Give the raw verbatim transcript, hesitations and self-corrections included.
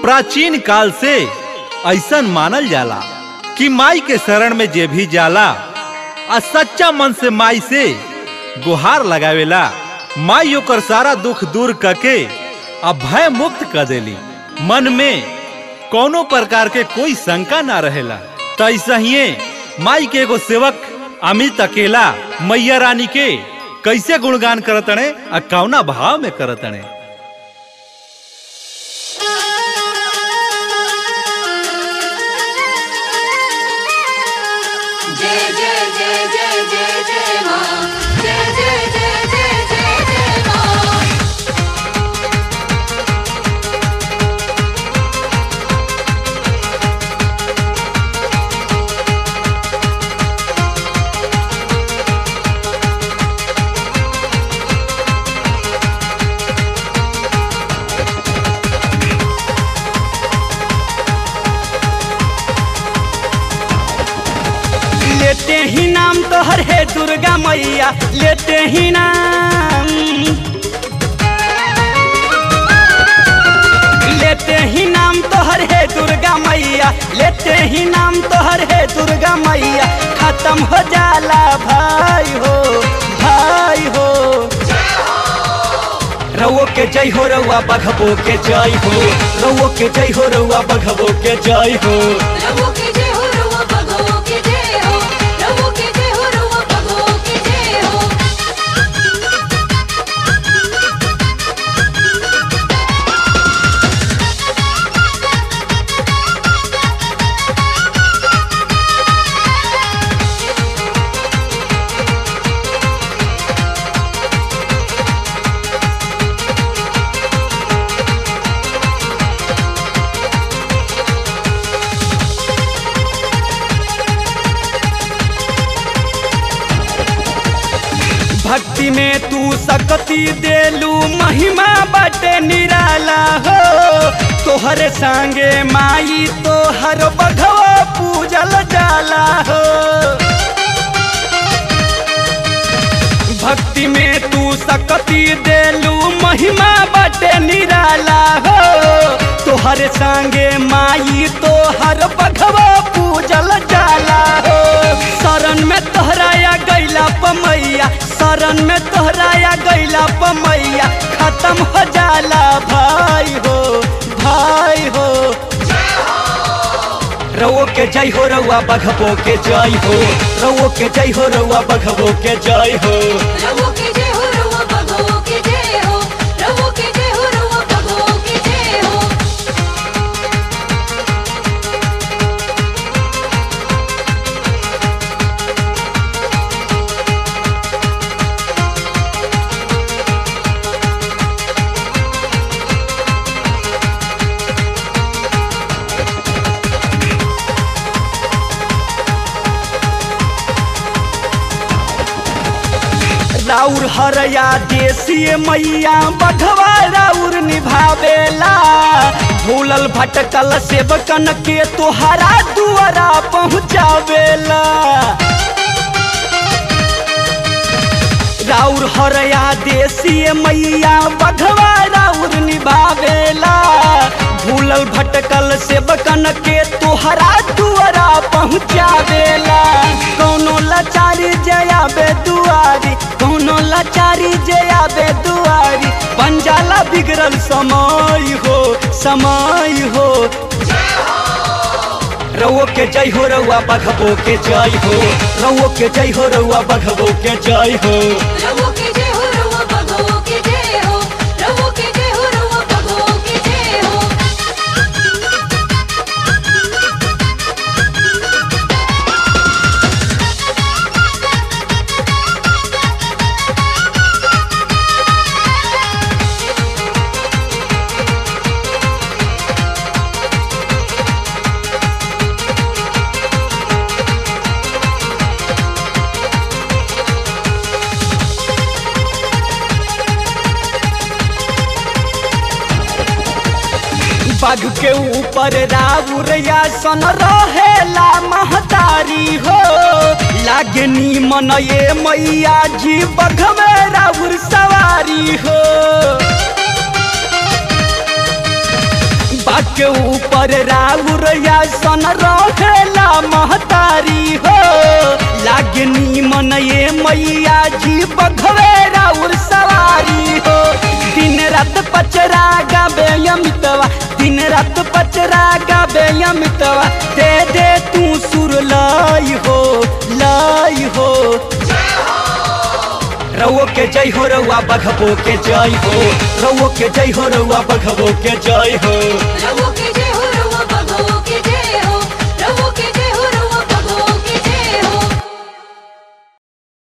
प्राचीन काल से ऐसन मानल जाला कि माई के शरण में जे भी जाला आ सच्चा मन से माई से गुहार लगावेला, माई ओकर सारा दुख दूर करके आ भय मुक्त कर देली। मन में कोनो प्रकार के कोई शंका ना रहेला। तो ऐसा ही माई के एगो सेवक अमित अकेला मैया रानी के कैसे गुणगान करतने आ कौना भाव में करतने। जय जय जय जय जय जय मां, जय जय जय जय जय जय मां। लेते ही नाम तोहर है दुर्गा मैया, लेते ही नाम, लेते ही नाम तोहर है दुर्गा मैया, लेते ही नाम तोहर है दुर्गा मैया। खत्म हो जाला भाई हो, भाई हो, रवो के जय हो रउआ बघबो के जय हो, रवो के जय हो रउआ बघबो के जय हो। रवो के जय हो रउआ बघबो के जय हो, रवो के जय हो रउआ बघबो के जय हो। भक्ति में तू सकती देलू, महिमा बटे निराला हो। तोहरे संगे माई तोहर बघवा पूजल जाला हो। भक्ति में तू सकती देलू, महिमा बटे निराला हो। तोहरे संगे माई तोहर बघवा पूजल जाला हो। शरण में तोहराया गैला पमैया, शरण में तोहराया गैला पमैया। खत्म हो जाला भाई हो, भाई हो, रवो के जय हो रउआ बघबो के जय हो, रवो के जय हो रउआ बघबो के जय हो। रवो के जय हो रउआ बघबो के जय हो, रवो के जय हो रउआ बघबो के जय हो। राउर हरया देसी मैया बघवा राउर निभावेला। भूलल भटकल सेवकन के तोहरा दुआरा पहुँचावेला। राउर हरया देसी मैया बघवा राउर निभावेला। भूलल भटकल सेवकन के तोहरा दुआरा पहुँचावेला। कौनो लाचारी जयाबे दुआरी, कौनो लाचारी जयाबे दुआरी। बन जाला बिगड़ल समय हो, समय हो, रवो के जय हो रउआ बघबो के जय हो, रवो के जय हो रउआ बघबो के जय हो। रवो के जय हो रउआ बघबो के जय हो, रवो के जय हो रउआ बघबो के जय हो। बाघ के ऊपर राउर आसन रहेला महतारी हो। लागे नीमन ये मैया जी बघवे राउर सवारी हो। बाघ के ऊपर राउर सन रहेला महतारी हो। लागे नीमन ये मैया जी बघवे राउर सवारी हो। दिन रात पचरा गाबे अमितवा, दिन रात पचरा गाबे अमितवा। दे दे तू सुर लाई हो, लाई हो। रउओ के जय हो रउआ बघबो के जय हो, रउओ के जय हो रउआ बघबो के जय हो। रघु के